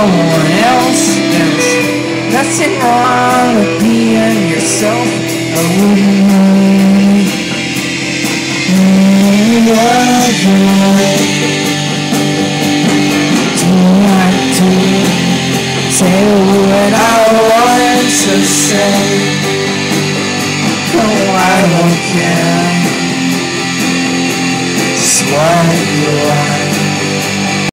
someone else. There's nothing wrong with being yourself. I wouldn't mind. Love you to say what I want to say. No, I don't care. Just what you want.